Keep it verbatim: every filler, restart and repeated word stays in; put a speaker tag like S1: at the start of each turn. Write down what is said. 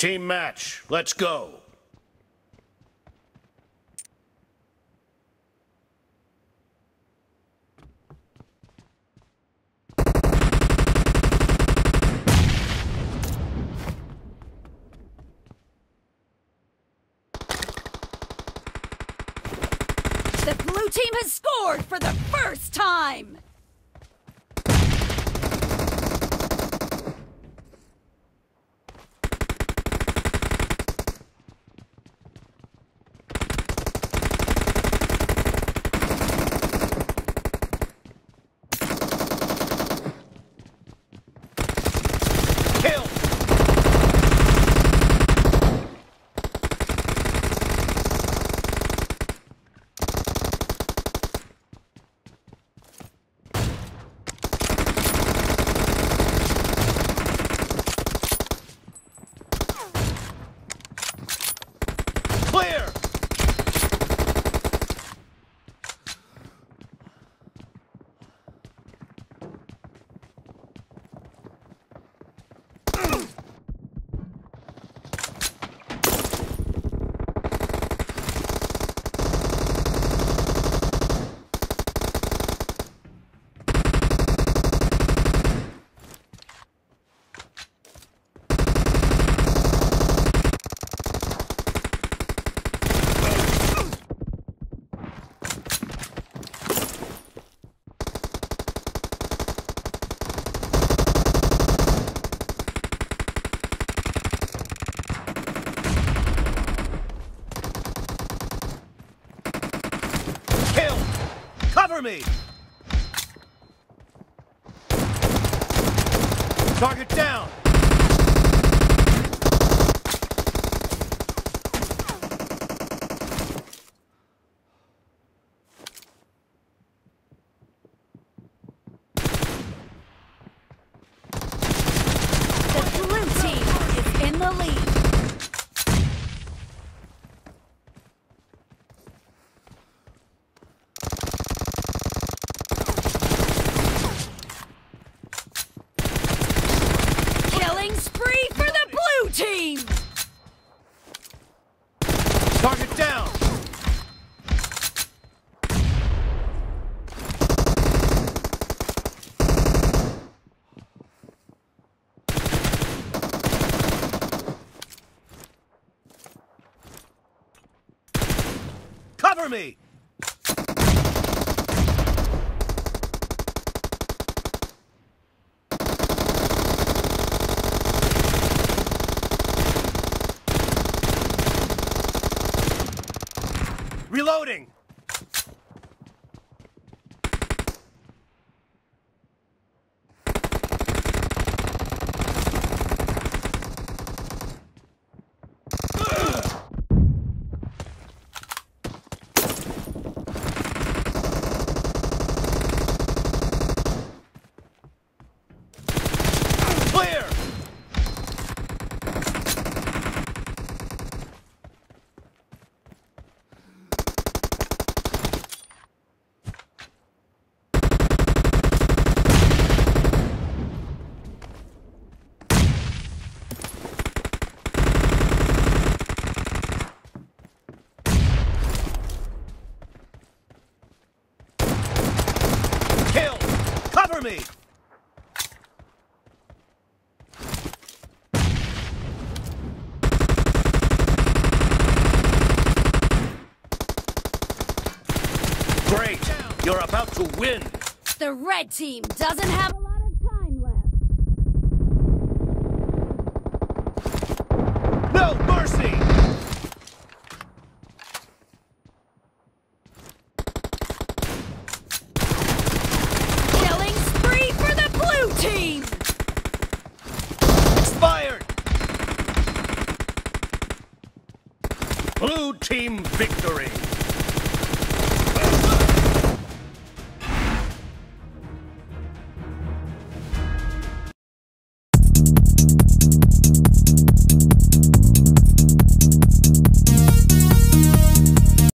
S1: Team match, let's go.
S2: The blue team has scored for the first time!
S1: Kill! Clear! Kill! Cover me! Target down!
S2: The blue team is in the lead. Killing spree for the blue team!
S1: Target down! Cover me! Reloading! Clear! Kill! Cover me! Great! You're about to win!
S2: The red team doesn't have a lot of time left.
S1: No mercy!
S2: Killing spree for the blue team!
S1: Expired! Blue team victory!